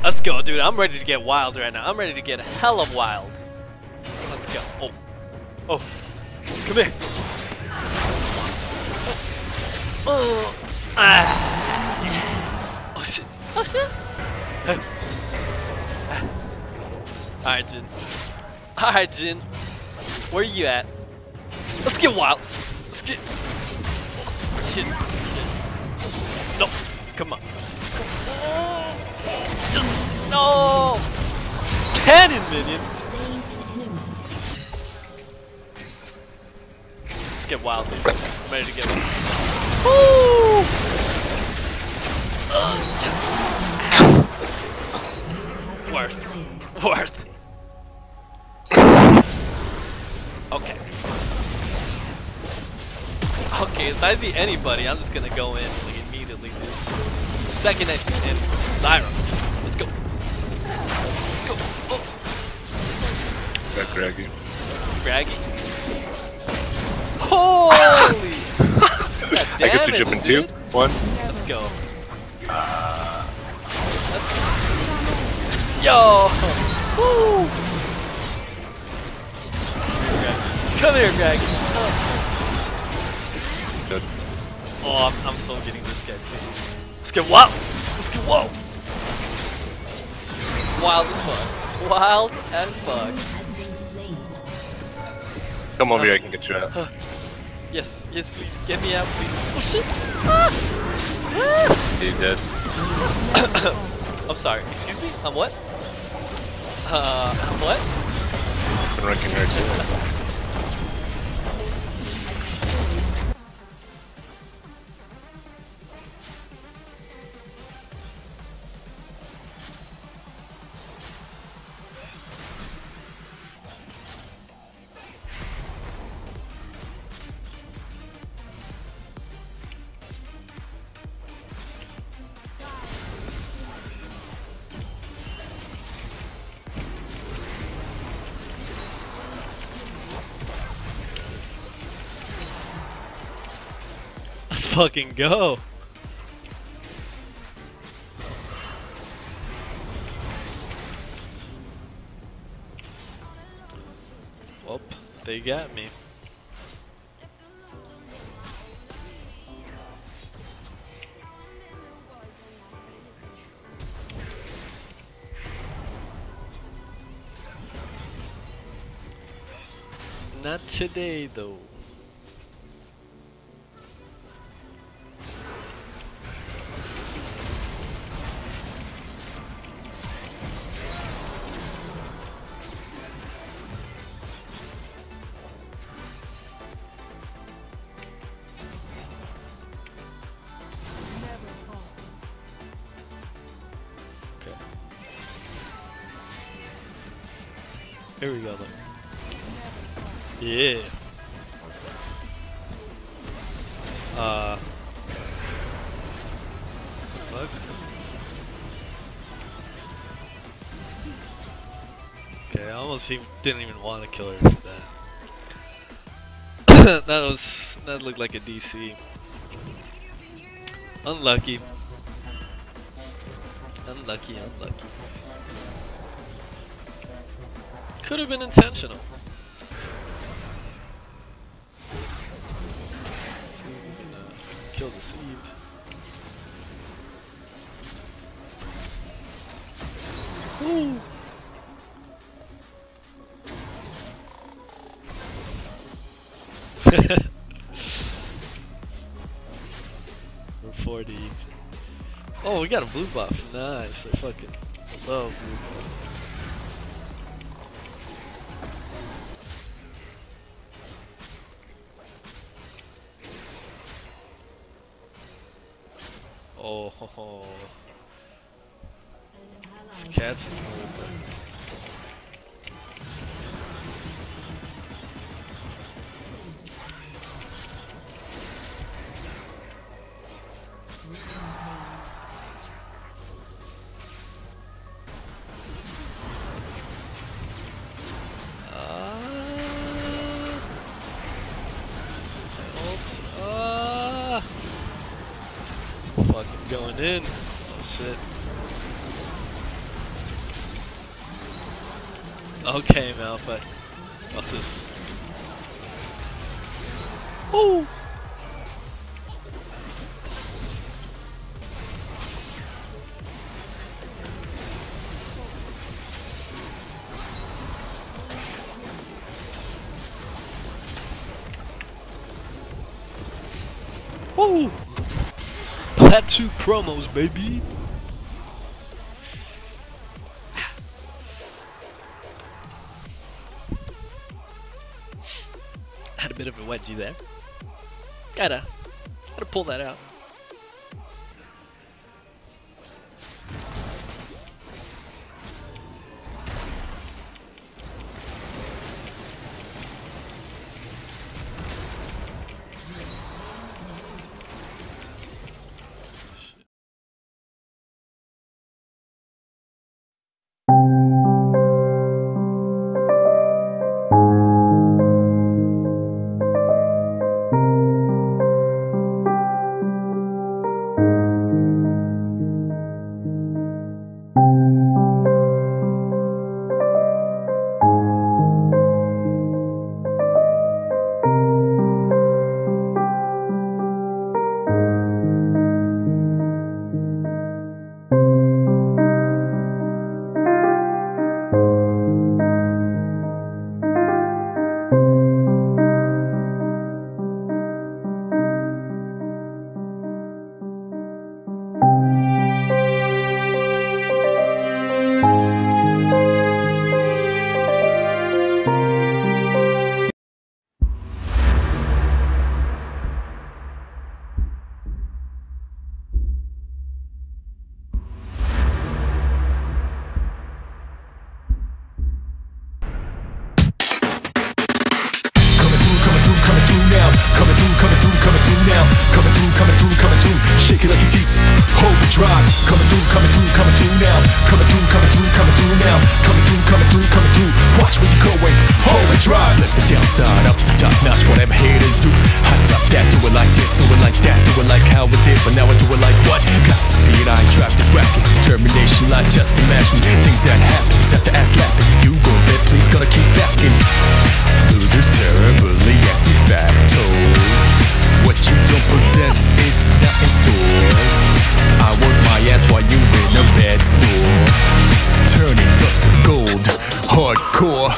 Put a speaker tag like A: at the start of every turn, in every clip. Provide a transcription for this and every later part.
A: Let's go, dude. I'm ready to get wild right now. I'm ready to get hella wild. Let's go. Oh. Oh. Come here. Oh. Ah. Oh, shit. Oh, shit. Alright, Jin. Alright, Jin. Where you at? Let's get wild. Let's get... Oh, shit. Shit. No. Come on. Yes. No. Cannon minions. Let's get wild, dude. I'm ready to get wild. Woo! Worth. Worth. Okay. Okay, if I see anybody, I'm just gonna go in like immediately, dude. The second I see him, Zyra. Let's go. Let's go. Oh.
B: Got Graggy.
A: Graggy. Holy!
B: I get to jump in two. One.
A: Let's go. Yo! Woo! Come here, Greg.
B: Good.
A: Oh, I'm still getting this guy too. Let's get wild! Let's get wild! Wild as fuck. Wild as fuck.
B: Come over here, I can get you out.
A: Yes, yes, please. Get me out, please. Oh shit! Ah! Ah!
B: You dead?
A: I'm sorry. Excuse me? I'm what? What?
B: Been ranking her too.
A: Let's fucking go. Well, they got me. Not today, though. Here we go, though. Yeah. Fuck. Okay, I almost didn't even want to kill her for that. That looked like a DC. Unlucky. Unlucky, unlucky. Could have been intentional. Kill the Eve. Woo! We're 40. Oh, we got a blue buff. Nice. I fucking love blue buff. Oh, ho, ho. This cat's fucking going in. Oh shit. Okay, Malphite. What's this? Ooh! Woo! Plat 2 promos, baby! Had a bit of a wedgie there. Gotta pull that out.
C: Shake it like it's heat. Overdrive. Coming through now. Coming through now. Coming through. Watch where you're going. Overdrive. Let the downside up to top notch. Whatever haters do. Hot top that. Do it like this. Do it like that. Do it like how it did. But now I do it like what? Got speed. I drive this racket. Determination. Like just imagine things that happen. Set the ass laughing. You go bet. Please gotta keep asking. Losers terribly anti-facto. What you don't possess, it's not in stores. I work my ass while you in a bad store. Turning dust to gold, hardcore.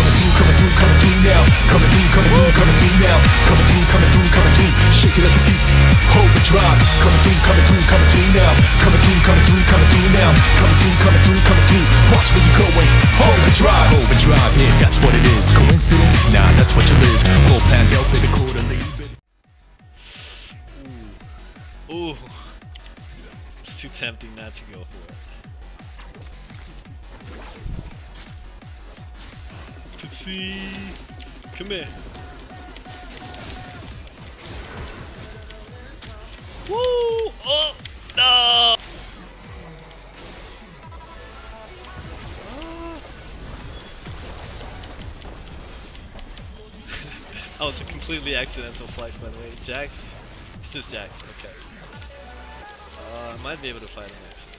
C: Coming through now. Coming through now. Coming through. Shake it like it's heat. Overdrive. Coming through now. Coming through now. Coming through. Watch where you're going. Overdrive, yeah, that's what it is. Coincidence? Nah, that's what you live. Whole planned out, baby, quarterly.
A: Ooh. It's too tempting not to go for it. Pussy. Come here. Woo! Oh! No! That was a completely accidental flex, by the way. Jax? It's just Jax, okay. I might be able to fight him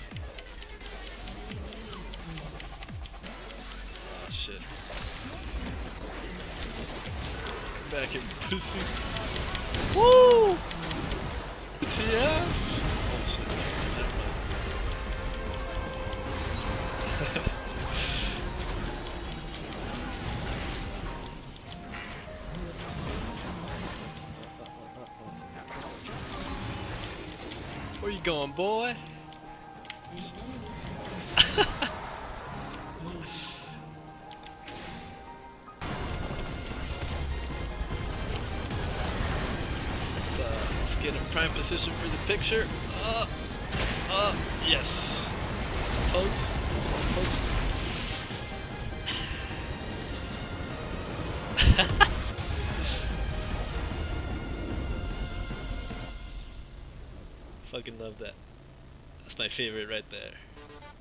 A: actually. Oh shit. Come back here, pussy. Woo! Yeah? Oh shit. Never mind. Where you going, boy? Let's get in prime position for the picture. Yes. Pose. Fucking love that. That's my favorite right there.